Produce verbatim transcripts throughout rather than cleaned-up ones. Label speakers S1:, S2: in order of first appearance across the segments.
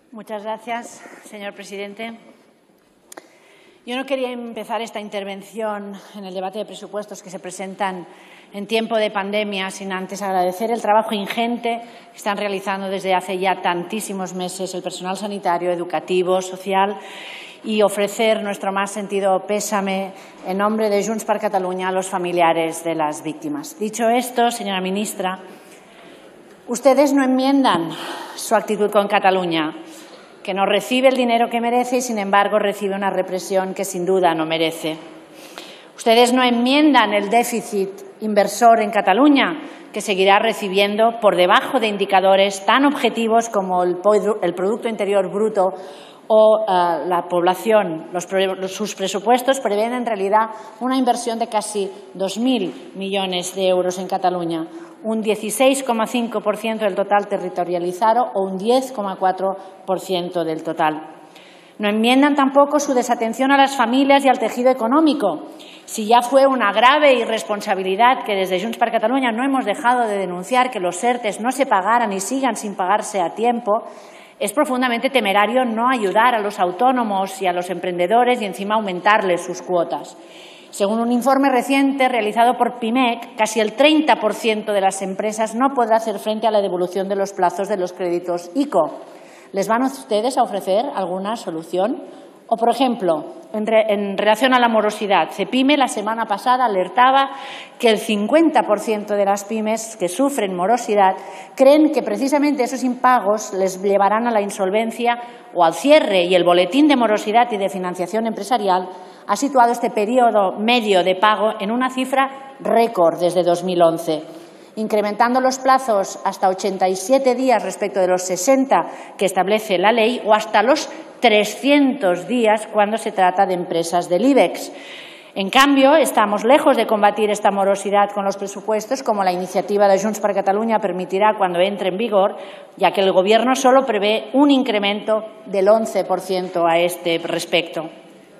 S1: Muchas gracias, señor presidente. Yo no quería empezar esta intervención en el debate de presupuestos que se presentan en tiempo de pandemia sin antes agradecer el trabajo ingente que están realizando desde hace ya tantísimos meses el personal sanitario, educativo, social y ofrecer nuestro más sentido pésame en nombre de Junts per Catalunya a los familiares de las víctimas. Dicho esto, señora ministra, ustedes no enmiendan su actitud con Cataluña, que no recibe el dinero que merece y, sin embargo, recibe una represión que sin duda no merece. Ustedes no enmiendan el déficit inversor en Cataluña, que seguirá recibiendo por debajo de indicadores tan objetivos como el, el Producto Interior Bruto o uh, la población. Los, sus presupuestos prevén en realidad una inversión de casi dos mil millones de euros en Cataluña, un dieciséis coma cinco por ciento del total territorializado o un diez coma cuatro por ciento del total. No enmiendan tampoco su desatención a las familias y al tejido económico. Si ya fue una grave irresponsabilidad que desde Junts per Catalunya no hemos dejado de denunciar que los ERTEs no se pagaran y sigan sin pagarse a tiempo, es profundamente temerario no ayudar a los autónomos y a los emprendedores y encima aumentarles sus cuotas. Según un informe reciente realizado por PIMEC, casi el treinta por ciento de las empresas no podrá hacer frente a la devolución de los plazos de los créditos ICO. ¿Les van ustedes a ofrecer alguna solución? O, por ejemplo, en, re, en relación a la morosidad, CEPIME la semana pasada alertaba que el cincuenta por ciento de las pymes que sufren morosidad creen que precisamente esos impagos les llevarán a la insolvencia o al cierre, y el boletín de morosidad y de financiación empresarial ha situado este periodo medio de pago en una cifra récord desde dos mil once. Incrementando los plazos hasta ochenta y siete días respecto de los sesenta que establece la ley o hasta los trescientos días cuando se trata de empresas del IBEX. En cambio, estamos lejos de combatir esta morosidad con los presupuestos, como la iniciativa de Junts per Catalunya permitirá cuando entre en vigor, ya que el Gobierno solo prevé un incremento del once por ciento a este respecto.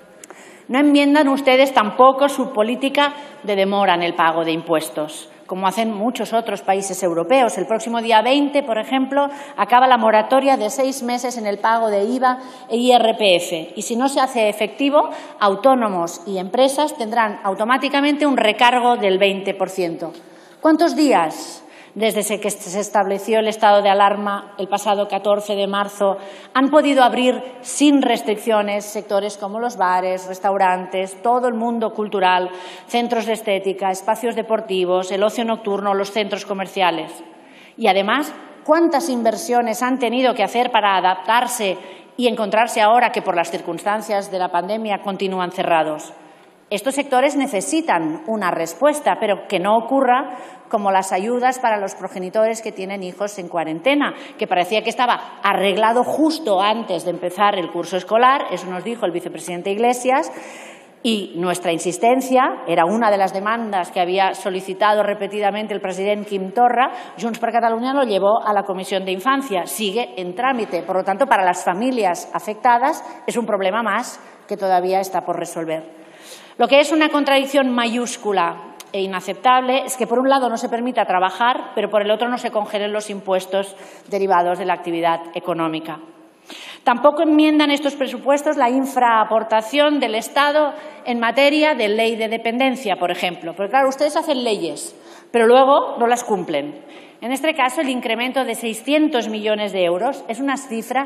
S1: No enmiendan ustedes tampoco su política de demora en el pago de impuestos, como hacen muchos otros países europeos. El próximo día veinte, por ejemplo, acaba la moratoria de seis meses en el pago de I V A e I R P F. Y si no se hace efectivo, autónomos y empresas tendrán automáticamente un recargo del veinte por ciento. ¿Cuántos días desde que se estableció el estado de alarma el pasado catorce de marzo han podido abrir sin restricciones sectores como los bares, restaurantes, todo el mundo cultural, centros de estética, espacios deportivos, el ocio nocturno, los centros comerciales? Y además, ¿cuántas inversiones han tenido que hacer para adaptarse y encontrarse ahora que por las circunstancias de la pandemia continúan cerrados? Estos sectores necesitan una respuesta, pero que no ocurra como las ayudas para los progenitores que tienen hijos en cuarentena, que parecía que estaba arreglado justo antes de empezar el curso escolar. Eso nos dijo el vicepresidente Iglesias. Y nuestra insistencia era una de las demandas que había solicitado repetidamente el presidente Quim Torra. Junts per Catalunya lo llevó a la Comisión de Infancia. Sigue en trámite. Por lo tanto, para las familias afectadas es un problema más que todavía está por resolver. Lo que es una contradicción mayúscula e inaceptable es que, por un lado, no se permita trabajar, pero por el otro no se congelen los impuestos derivados de la actividad económica. Tampoco enmiendan estos presupuestos la infraaportación del Estado en materia de ley de dependencia, por ejemplo. Porque, claro, ustedes hacen leyes, pero luego no las cumplen. En este caso, el incremento de seiscientos millones de euros es una cifra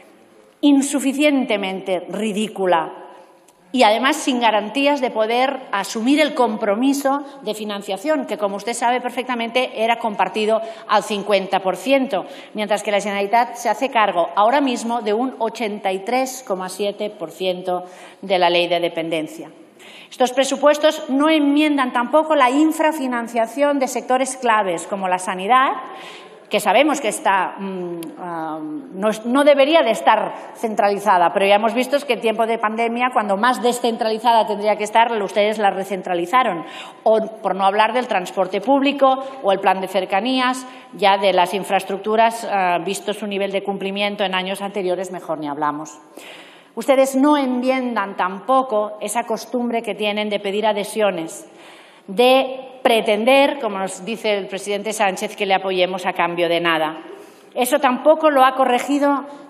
S1: insuficientemente ridícula y además sin garantías de poder asumir el compromiso de financiación, que, como usted sabe perfectamente, era compartido al cincuenta por ciento, mientras que la Generalitat se hace cargo ahora mismo de un ochenta y tres coma siete por ciento de la ley de dependencia. Estos presupuestos no enmiendan tampoco la infrafinanciación de sectores claves como la sanidad, que sabemos que está, um, um, no, no debería de estar centralizada, pero ya hemos visto que en tiempo de pandemia, cuando más descentralizada tendría que estar, ustedes la recentralizaron. O por no hablar del transporte público o el plan de cercanías, ya de las infraestructuras, uh, visto su nivel de cumplimiento en años anteriores, mejor ni hablamos. Ustedes no enmiendan tampoco esa costumbre que tienen de pedir adhesiones, de pretender, como nos dice el presidente Sánchez, que le apoyemos a cambio de nada. Eso tampoco lo ha corregido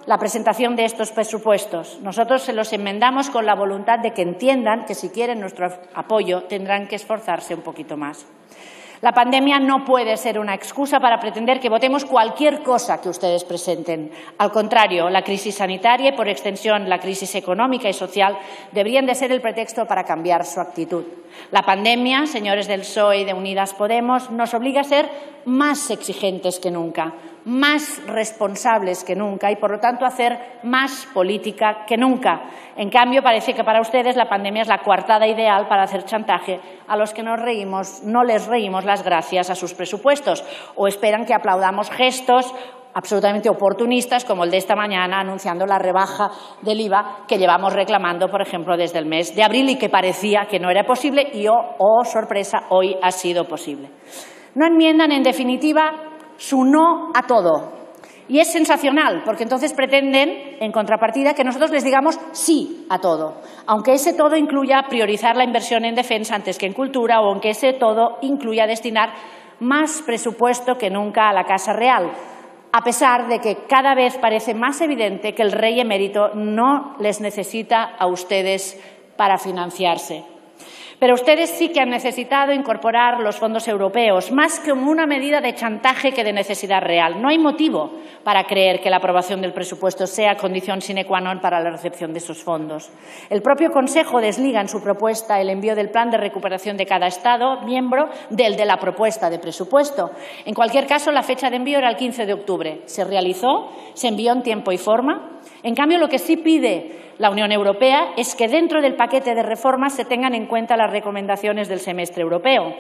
S1: la presentación de estos presupuestos. Nosotros se los enmendamos con la voluntad de que entiendan que si quieren nuestro apoyo tendrán que esforzarse un poquito más. La pandemia no puede ser una excusa para pretender que votemos cualquier cosa que ustedes presenten. Al contrario, la crisis sanitaria y, por extensión, la crisis económica y social deberían de ser el pretexto para cambiar su actitud. La pandemia, señores del P S O E y de Unidas Podemos, nos obliga a ser más exigentes que nunca, más responsables que nunca y, por lo tanto, a hacer más política que nunca. En cambio, parece que para ustedes la pandemia es la coartada ideal para hacer chantaje a los que nos reímos, no les reímos las gracias a sus presupuestos o esperan que aplaudamos gestos absolutamente oportunistas como el de esta mañana anunciando la rebaja del I V A que llevamos reclamando, por ejemplo, desde el mes de abril y que parecía que no era posible y, oh, oh sorpresa, hoy ha sido posible. No enmiendan, en definitiva, su no a todo. Y es sensacional, porque entonces pretenden, en contrapartida, que nosotros les digamos sí a todo, aunque ese todo incluya priorizar la inversión en defensa antes que en cultura o aunque ese todo incluya destinar más presupuesto que nunca a la Casa Real, a pesar de que cada vez parece más evidente que el rey emérito no les necesita a ustedes para financiarse. Pero ustedes sí que han necesitado incorporar los fondos europeos, más como una medida de chantaje que de necesidad real. No hay motivo para creer que la aprobación del presupuesto sea condición sine qua non para la recepción de esos fondos. El propio Consejo desliga en su propuesta el envío del plan de recuperación de cada Estado miembro del de la propuesta de presupuesto. En cualquier caso, la fecha de envío era el quince de octubre. Se realizó, se envió en tiempo y forma. En cambio, lo que sí pide la Unión Europea es que dentro del paquete de reformas se tengan en cuenta las recomendaciones del semestre europeo.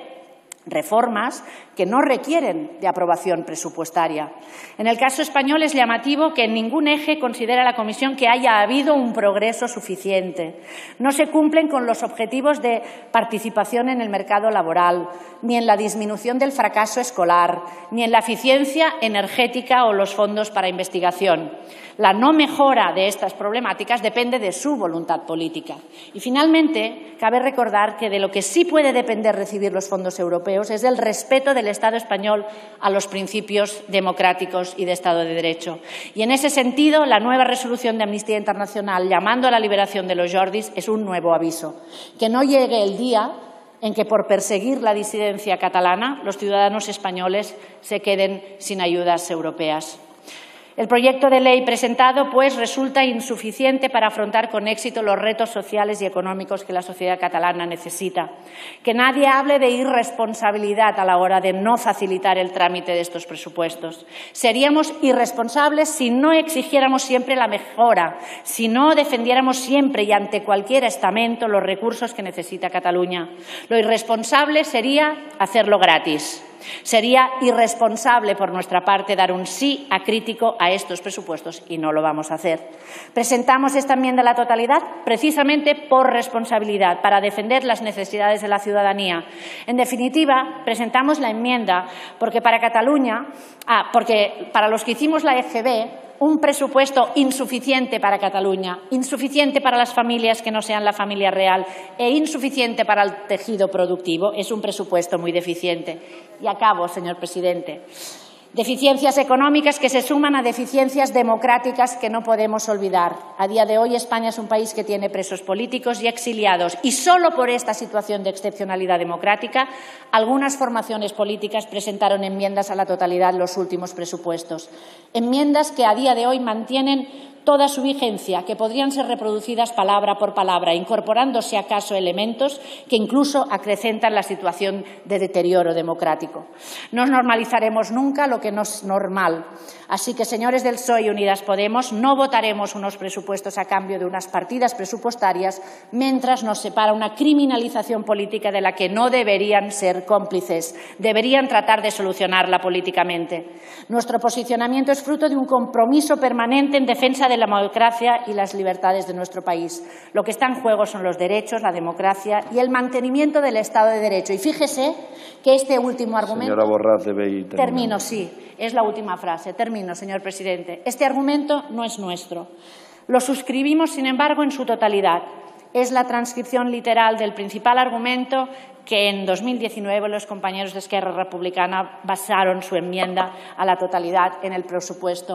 S1: Reformas que no requieren de aprobación presupuestaria. En el caso español es llamativo que en ningún eje considera la Comisión que haya habido un progreso suficiente. No se cumplen con los objetivos de participación en el mercado laboral, ni en la disminución del fracaso escolar, ni en la eficiencia energética o los fondos para investigación. La no mejora de estas problemáticas depende de su voluntad política. Y, finalmente, cabe recordar que de lo que sí puede depender recibir los fondos europeos es del respeto del Estado español a los principios democráticos y de Estado de Derecho. Y, en ese sentido, la nueva resolución de Amnistía Internacional llamando a la liberación de los Jordis es un nuevo aviso. Que no llegue el día en que, por perseguir la disidencia catalana, los ciudadanos españoles se queden sin ayudas europeas. El proyecto de ley presentado, pues, resulta insuficiente para afrontar con éxito los retos sociales y económicos que la sociedad catalana necesita. Que nadie hable de irresponsabilidad a la hora de no facilitar el trámite de estos presupuestos. Seríamos irresponsables si no exigiéramos siempre la mejora, si no defendiéramos siempre y ante cualquier estamento los recursos que necesita Cataluña. Lo irresponsable sería hacerlo gratis. Sería irresponsable por nuestra parte dar un sí acrítico a estos presupuestos y no lo vamos a hacer. Presentamos esta enmienda a la totalidad precisamente por responsabilidad, para defender las necesidades de la ciudadanía. En definitiva, presentamos la enmienda porque para Cataluña, ah, porque para los que hicimos la E G B, un presupuesto insuficiente para Cataluña, insuficiente para las familias que no sean la familia real e insuficiente para el tejido productivo es un presupuesto muy deficiente. Y acabo, señor presidente. Deficiencias económicas que se suman a deficiencias democráticas que no podemos olvidar. A día de hoy España es un país que tiene presos políticos y exiliados y solo por esta situación de excepcionalidad democrática algunas formaciones políticas presentaron enmiendas a la totalidad en los últimos presupuestos. Enmiendas que a día de hoy mantienen toda su vigencia, que podrían ser reproducidas palabra por palabra, incorporando, si acaso, elementos que incluso acrecentan la situación de deterioro democrático. No normalizaremos nunca lo que no es normal. Así que, señores del P S O E y Unidas Podemos, no votaremos unos presupuestos a cambio de unas partidas presupuestarias mientras nos separa una criminalización política de la que no deberían ser cómplices. Deberían tratar de solucionarla políticamente. Nuestro posicionamiento es fruto de un compromiso permanente en defensa de la democracia y las libertades de nuestro país. Lo que está en juego son los derechos, la democracia y el mantenimiento del Estado de Derecho. Y fíjese que este último argumento…
S2: Señora Borràs, debe ir terminando.
S1: Termino, sí. Es la última frase. Termino, señor presidente. Este argumento no es nuestro. Lo suscribimos, sin embargo, en su totalidad. Es la transcripción literal del principal argumento que en dos mil diecinueve los compañeros de Esquerra Republicana basaron su enmienda a la totalidad en el presupuesto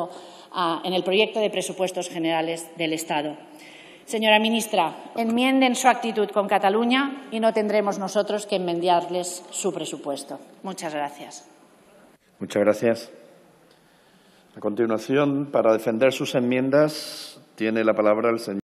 S1: a, en el proyecto de presupuestos generales del Estado. Señora ministra, enmienden su actitud con Cataluña y no tendremos nosotros que enmendarles su presupuesto. Muchas gracias.
S2: Muchas gracias. A continuación, para defender sus enmiendas, tiene la palabra el señor